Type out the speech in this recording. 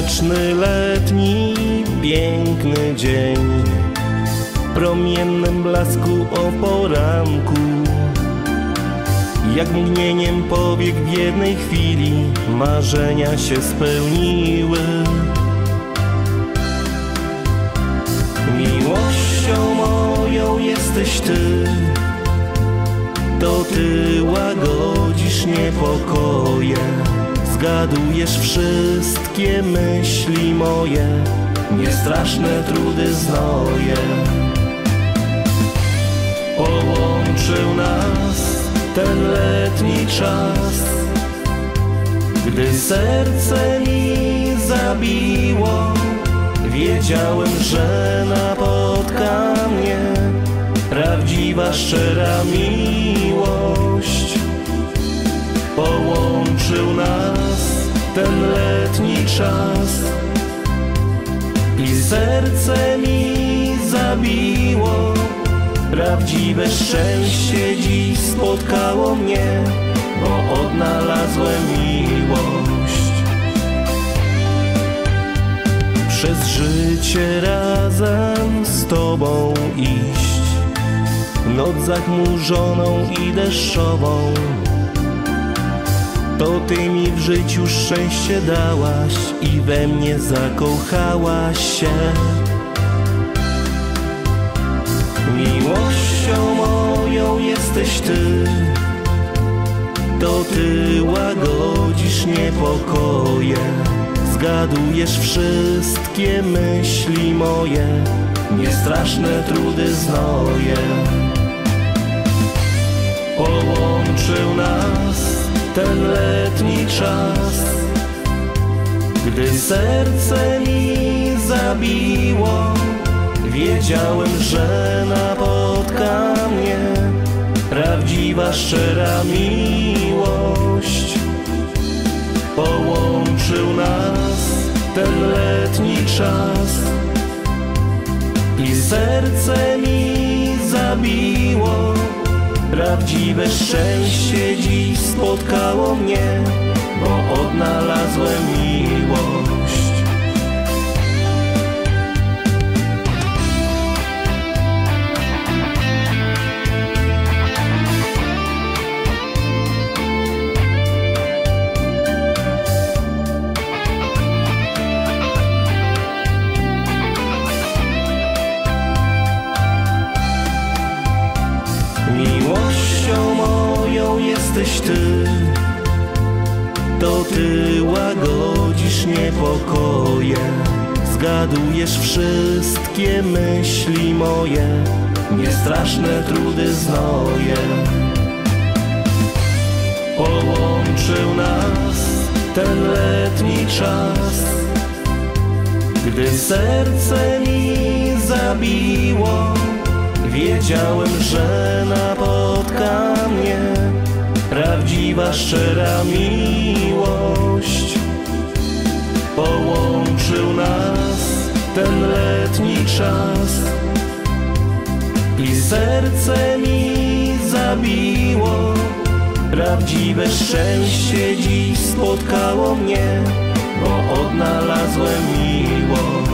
Słoneczny, letni, piękny dzień, w promiennym blasku o poranku, jak mgnieniem powiek w jednej chwili marzenia się spełniły. Miłością moją jesteś Ty, to Ty łagodzisz niepokoje, zgadujesz wszystkie myśli moje, niestraszne trudy znoje. Połączył nas ten letni czas, gdy serce mi zabiło, wiedziałem, że napotka mnie prawdziwa, szczera miłość. Połączył nas ten letni czas i serce mi zabiło, prawdziwe szczęście dziś spotkało mnie, bo odnalazłem miłość. Przez życie razem z Tobą iść, noc zachmurzoną i deszczową, to Ty mi w życiu szczęście dałaś i we mnie zakochałaś się. Miłością moją jesteś Ty, to Ty łagodzisz niepokoje, zgadujesz wszystkie myśli moje, niestraszne trudy znoje. Połączył nas ten letni czas, gdy serce mi zabiło, wiedziałem, że napotka mnie prawdziwa, szczera miłość. Połączył nas ten letni czas i serce mi zabiło, prawdziwe szczęście dziś spotkało mnie, bo odnalazłem miłość. Miłością moją jesteś Ty, to Ty łagodzisz niepokoje, zgadujesz wszystkie myśli moje, niestraszne trudy znoje. Połączył nas ten letni czas, gdy serce mi zabiło, wiedziałem, że napotka mnie prawdziwa, szczera miłość. Połączył nas ten letni czas i serce mi zabiło, prawdziwe szczęście dziś spotkało mnie, bo odnalazłem miłość.